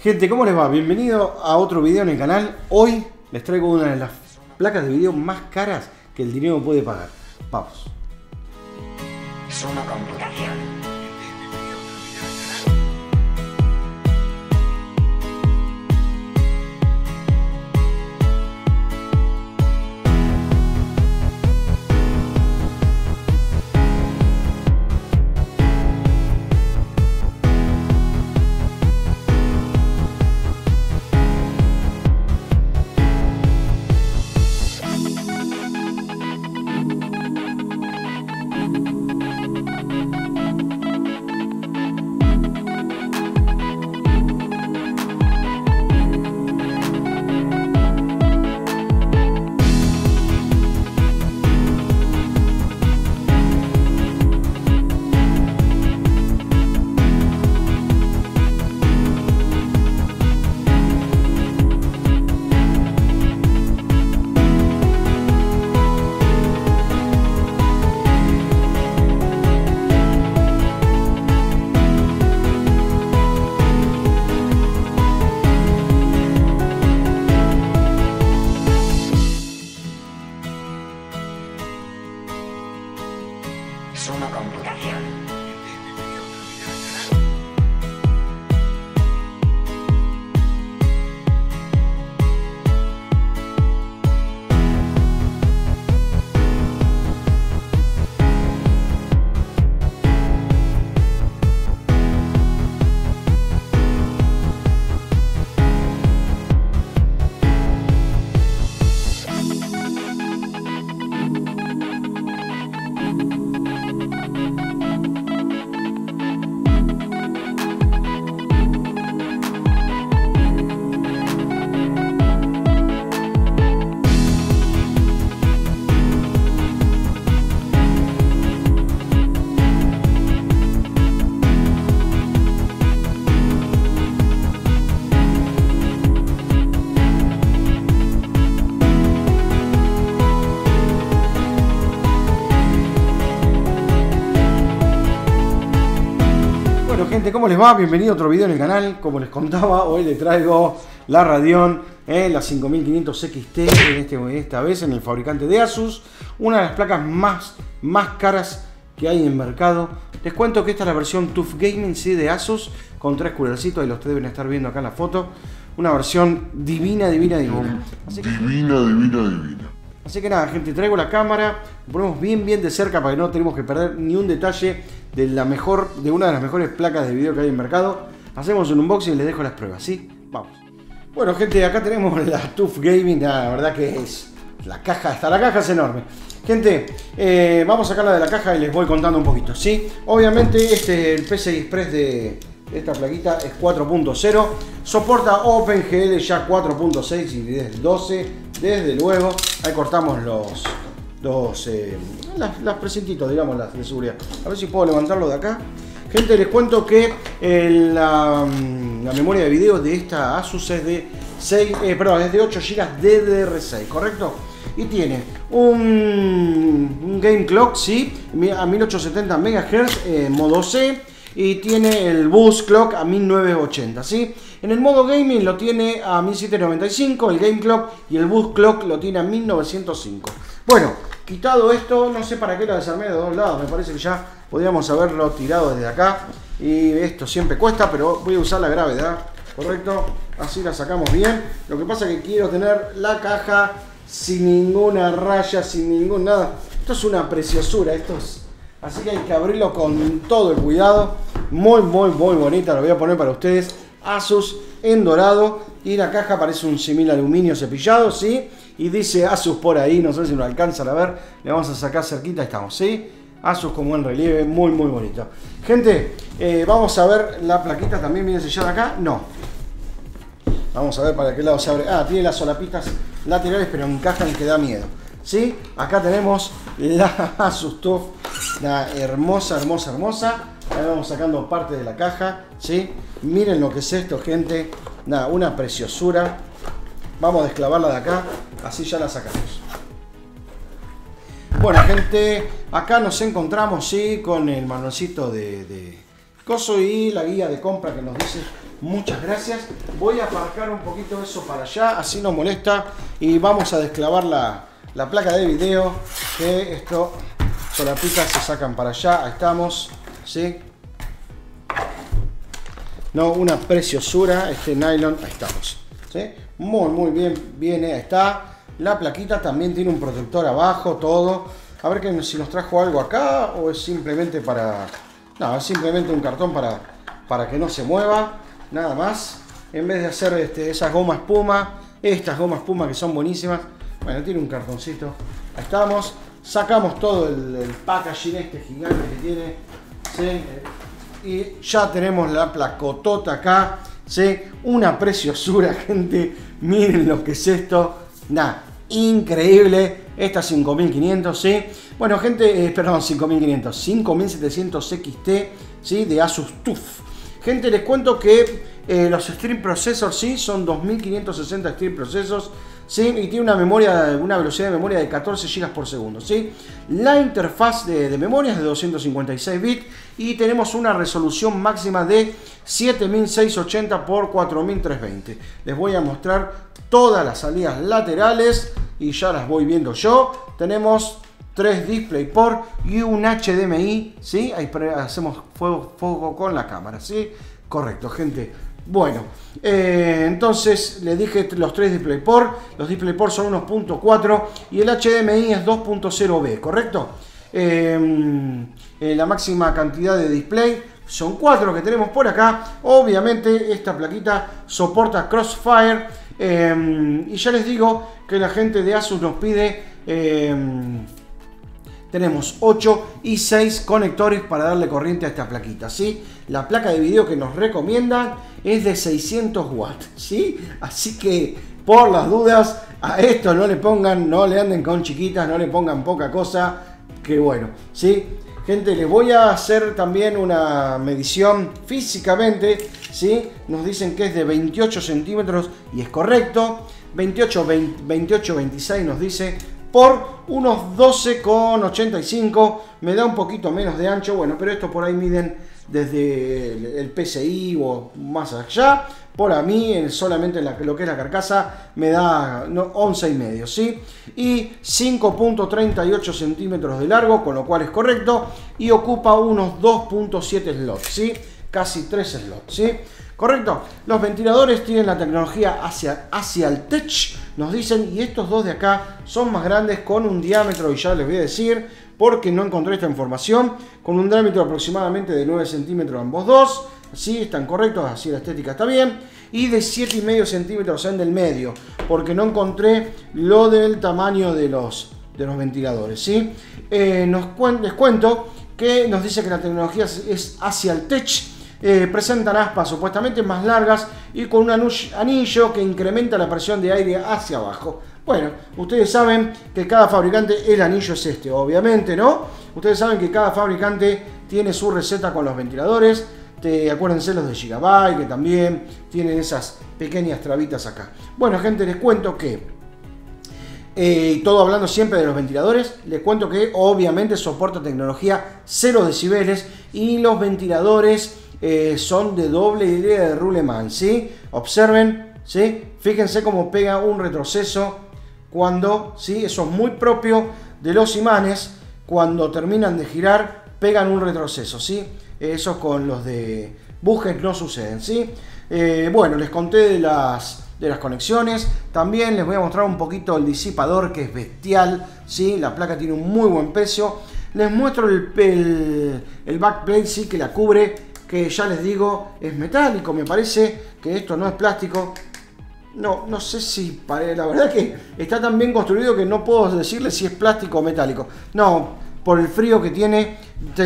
Gente, ¿cómo les va? Bienvenido a otro video en el canal. Hoy les traigo una de las placas de video más caras que el dinero puede pagar. Vamos. Suma computación. Suma computación. Gente, ¿cómo les va? Bienvenido a otro video en el canal. Como les contaba, hoy les traigo la Radeon, la 5500 XT, esta vez en el fabricante de Asus. Una de las placas más caras que hay en el mercado. Les cuento que esta es la versión TUF Gaming, ¿sí? De Asus, con 3 coolercitos, ahí los ustedes deben estar viendo acá en la foto. Una versión divina. Así que nada, gente, traigo la cámara, ponemos bien de cerca para que no tenemos que perder ni un detalle de una de las mejores placas de video que hay en el mercado. Hacemos un unboxing y les dejo las pruebas, ¿sí? Vamos. Bueno, gente, acá tenemos la TUF Gaming, la verdad que es la caja, hasta la caja es enorme. Gente, vamos a sacarla de la caja y les voy contando un poquito, ¿sí? Obviamente el PCI Express de esta plaquita es 4.0, soporta OpenGL ya 4.6 y desde el 12, desde luego. Ahí cortamos las presentitos, digamos, las de seguridad. A ver si puedo levantarlo de acá. Gente, les cuento que la memoria de video de esta Asus es de 8 GB DDR6, ¿correcto? Y tiene un Game Clock, sí, a 1870 MHz, modo C. Y tiene el Boost Clock a 1980, ¿sí? En el modo Gaming lo tiene a 1795, el Game Clock, y el Boost Clock lo tiene a 1905. Bueno, quitado esto, no sé para qué lo desarmé de dos lados, me parece que ya podríamos haberlo tirado desde acá. Y esto siempre cuesta, pero voy a usar la gravedad, ¿correcto? Así la sacamos bien. Lo que pasa es que quiero tener la caja sin ninguna raya, sin ningún nada. Esto es una preciosura, así que hay que abrirlo con todo el cuidado. Muy bonita, lo voy a poner para ustedes. Asus en dorado. Y la caja parece un simil aluminio cepillado, ¿sí? Y dice Asus por ahí, no sé si lo alcanzan a ver. Le vamos a sacar cerquita, estamos, ¿sí? Asus como en relieve, muy bonito. Gente, vamos a ver la plaquita también viene sellada acá. No. Vamos a ver para qué lado se abre. Ah, tiene las solapitas laterales, pero encajan que da miedo, ¿sí? Acá tenemos la Asus TUF, la hermosa. Ahí vamos sacando parte de la caja, ¿sí? Miren lo que es esto, gente. Nada, una preciosura. Vamos a desclavarla de acá, así ya la sacamos. Bueno, gente, acá nos encontramos, sí, con el manualcito de coso y la guía de compra que nos dice Muchas gracias. Voy a aparcar un poquito eso para allá, así no molesta. Y vamos a desclavar la placa de video. Que esto, solapitas se sacan para allá. Ahí estamos. ¿Sí? No, una preciosura. Este nylon, ahí estamos. ¿Sí? Muy bien. Viene, ahí está. La plaquita también tiene un protector abajo, todo. A ver que si nos trajo algo acá o es simplemente para... No, es simplemente un cartón para que no se mueva. Nada más. En vez de hacer esas gomas espuma, estas gomas espuma que son buenísimas. Bueno, tiene un cartoncito. Ahí estamos. Sacamos todo el packaging este gigante que tiene. ¿Sí? Y ya tenemos la placotota acá. ¿Sí? Una preciosura, gente. Miren lo que es esto. Nada, increíble. Esta 5500, ¿sí? Bueno, gente, perdón, 5500, 5700 XT, ¿sí? De Asus TUF. Gente, les cuento que los Stream Processors, ¿sí? Son 2560 Stream Processors, ¿sí? Y tiene una velocidad de memoria de 14 GB por segundo, ¿sí? La interfaz de memoria es de 256 bits y tenemos una resolución máxima de 7680 x 4320. Les voy a mostrar todas las salidas laterales y ya las voy viendo yo. Tenemos 3 DisplayPort y un HDMI, ¿sí? Ahí hacemos fuego con la cámara, ¿sí? Correcto, gente. Bueno, entonces les dije los 3 DisplayPort. Los DisplayPort son 1.4 y el HDMI es 2.0B, ¿correcto? La máxima cantidad de display son 4 que tenemos por acá. Obviamente esta plaquita soporta Crossfire. Y ya les digo que la gente de Asus nos pide... tenemos 8 y 6 conectores para darle corriente a esta plaquita, ¿sí? La placa de video que nos recomiendan es de 600 watts, ¿sí? Así que, por las dudas, a esto no le anden con chiquitas, no le pongan poca cosa, que bueno, ¿sí? Gente, les voy a hacer también una medición físicamente, ¿sí? Nos dicen que es de 28 centímetros y es correcto. 28, 26 nos dice... por unos 12,85, me da un poquito menos de ancho, bueno, pero esto por ahí miden desde el PCI o más allá. Por a mí, solamente lo que es la carcasa, me da 11,5, ¿sí? Y 5,38 centímetros de largo, con lo cual es correcto, y ocupa unos 2,7 slots, ¿sí? Casi 3 slots, ¿sí? Correcto. Los ventiladores tienen la tecnología Axial-Tech, nos dicen, y estos dos de acá son más grandes con un diámetro, y ya les voy a decir, porque no encontré esta información, con un diámetro aproximadamente de 9 centímetros ambos dos, ¿sí? Están correctos, así la estética está bien, y de 7,5 centímetros en del medio, porque no encontré lo del tamaño de los ventiladores, ¿sí? Les cuento que nos dice que la tecnología es Axial-Tech. Presentan aspas supuestamente más largas y con un anillo que incrementa la presión de aire hacia abajo. Bueno, ustedes saben que cada fabricante, el anillo es este, obviamente, ¿no? Ustedes saben que cada fabricante tiene su receta con los ventiladores. Acuérdense los de Gigabyte, que también tienen esas pequeñas trabitas acá. Bueno, gente, les cuento que... todo hablando siempre de los ventiladores, les cuento que obviamente soporta tecnología 0 decibeles y los ventiladores... son de doble hilera de Ruleman, ¿sí? Observen, ¿sí? Fíjense cómo pega un retroceso cuando, ¿sí? Eso es muy propio de los imanes, cuando terminan de girar, pegan un retroceso, ¿sí? Eso con los de Bujes no suceden, ¿sí? Bueno, les conté de las conexiones, también les voy a mostrar un poquito el disipador, que es bestial, ¿sí? La placa tiene un muy buen precio. Les muestro el backplate, ¿sí? Que la cubre, que ya les digo es metálico, me parece que esto no es plástico. No sé si, la verdad que está tan bien construido que no puedo decirle si es plástico o metálico. No, por el frío que tiene,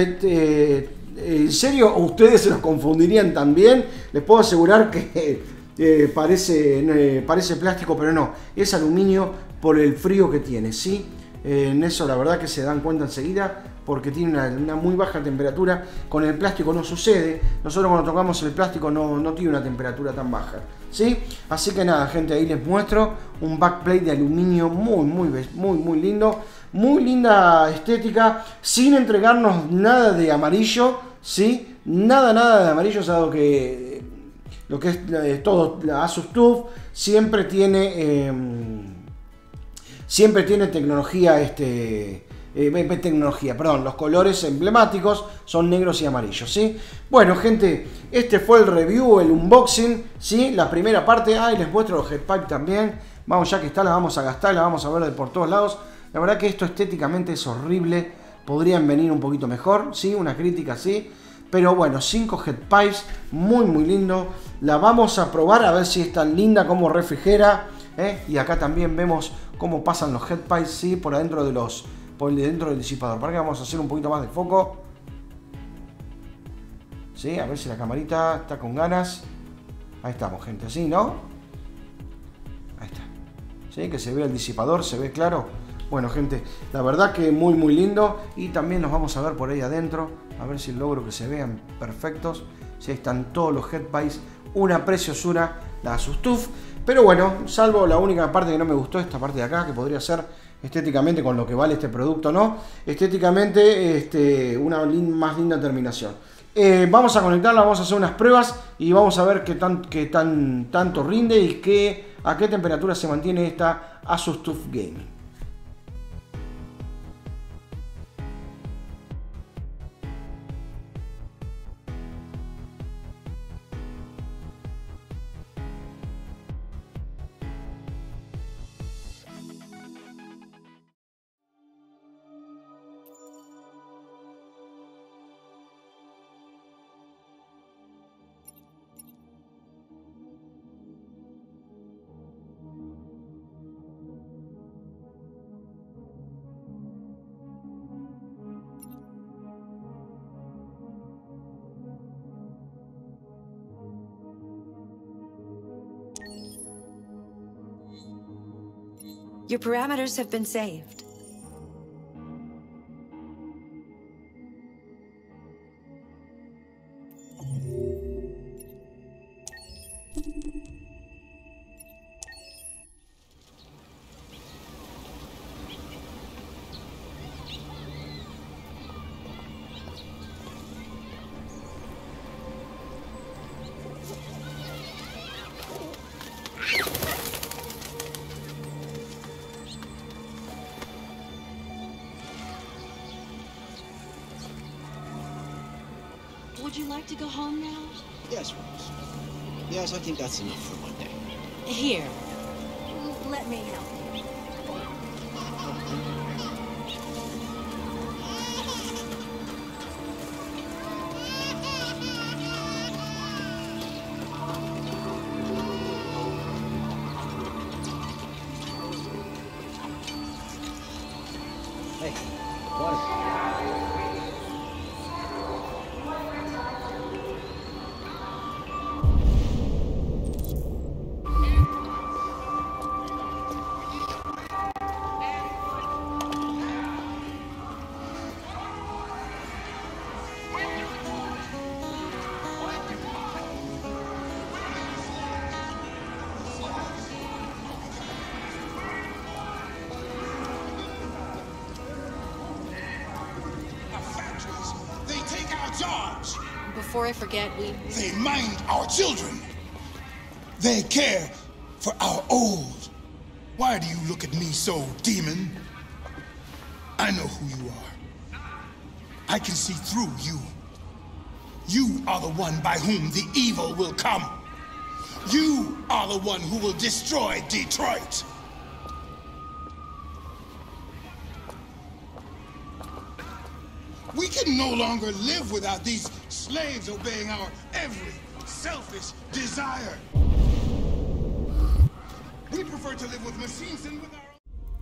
en serio, ustedes se los confundirían también. Les puedo asegurar que parece plástico, pero no, es aluminio por el frío que tiene, ¿sí? En eso la verdad que se dan cuenta enseguida, porque tiene una muy baja temperatura. Con el plástico no sucede. Nosotros cuando tocamos el plástico no tiene una temperatura tan baja, ¿sí? Así que nada, gente, ahí les muestro un backplate de aluminio muy lindo. Muy linda estética, sin entregarnos nada de amarillo, ¿sí? Nada de amarillo, dado que lo que es todo la Asus TUF, siempre tiene tecnología, perdón, los colores emblemáticos son negros y amarillos, ¿sí? Bueno, gente, este fue el review, el unboxing, ¿sí? La primera parte. Y les muestro los headpipe también. Vamos, ya que está, la vamos a gastar, la vamos a ver de por todos lados. La verdad que esto estéticamente es horrible. Podrían venir un poquito mejor, ¿sí? Una crítica, sí. Pero bueno, 5 headpipes, muy muy lindo. La vamos a probar a ver si es tan linda como refrigera, ¿eh? Y acá también vemos cómo pasan los headpipes, ¿sí? Por adentro dentro del disipador. Para que vamos a hacer un poquito más de foco. ¿Sí? A ver si la camarita está con ganas. Ahí estamos, gente, así, ¿no? Ahí está. ¿Sí? Que se ve el disipador, se ve claro. Bueno, gente, la verdad que muy muy lindo. Y también nos vamos a ver por ahí adentro, a ver si logro que se vean perfectos. Si ahí están todos los headpipes, una preciosura la Asus TUF. Pero bueno, salvo la única parte que no me gustó, esta parte de acá, que podría ser estéticamente, con lo que vale este producto, ¿no? Estéticamente, una más linda terminación. Vamos a conectarla, vamos a hacer unas pruebas y vamos a ver qué tanto rinde y a qué temperatura se mantiene esta Asus TUF Gaming. Your parameters have been saved. Would you like to go home now? Yes, Rose. Yes, I think that's enough for one day. Here. Let me help you. Hey, water. Before I forget, They mind our children. They care for our old. Why do you look at me so, demon? I know who you are. I can see through you. You are the one by whom the evil will come. You are the one who will destroy Detroit. We can no longer live without these slaves obeying our every selfish desire. We prefer to live with machines than with our own.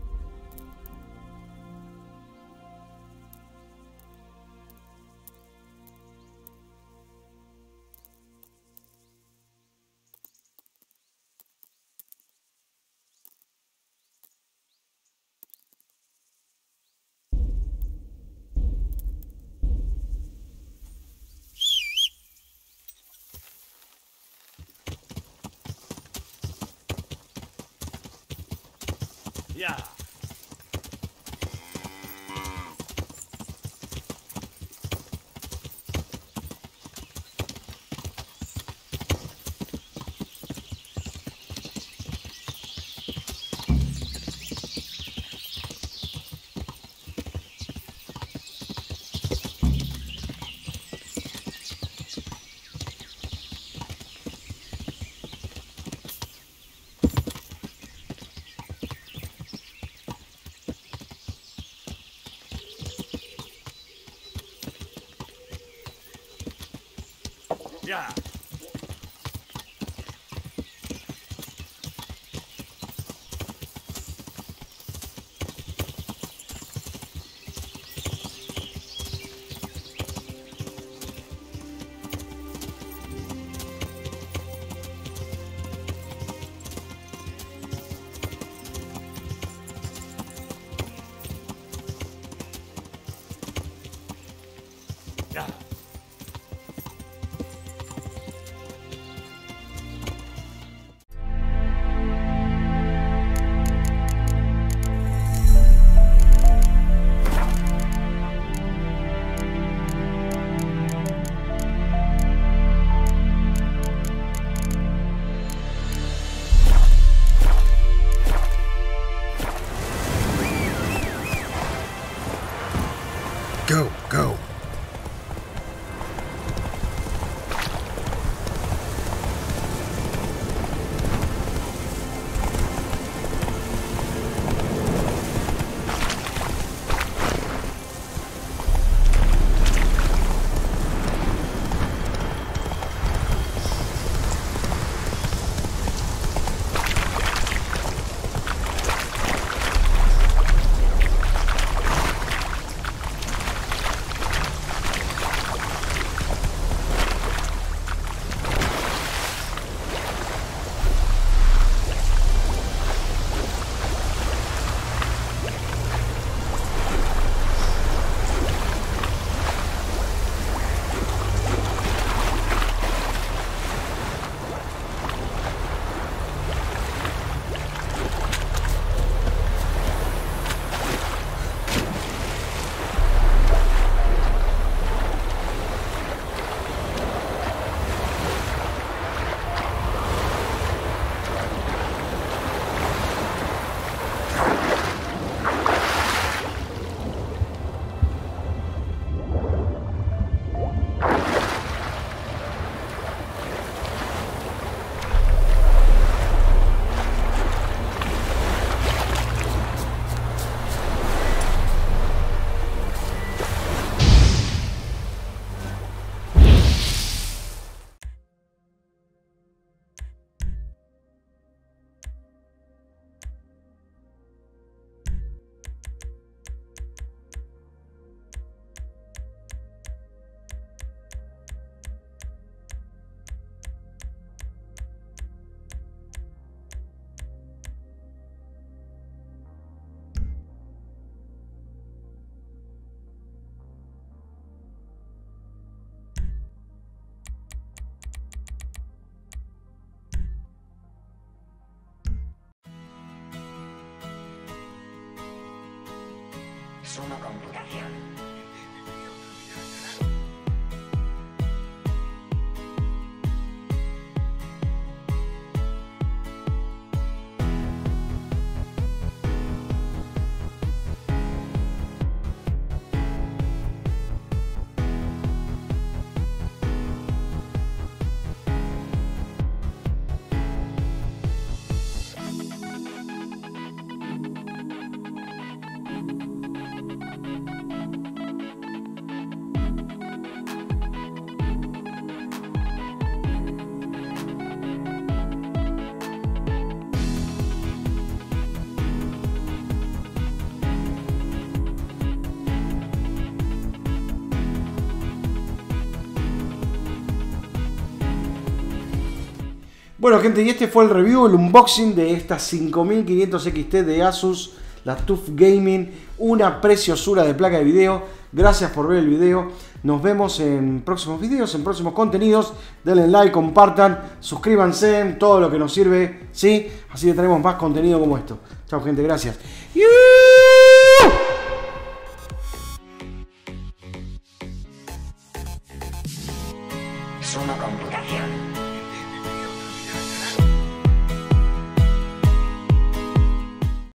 Yeah. Go, go. Suma computación. Bueno, gente, y este fue el review, el unboxing de esta 5500 XT de Asus, la TUF Gaming, una preciosura de placa de video. Gracias por ver el video. Nos vemos en próximos videos, en próximos contenidos. Denle like, compartan, suscríbanse, todo lo que nos sirve, ¿sí? Así que tenemos más contenido como esto. Chao, gente, gracias.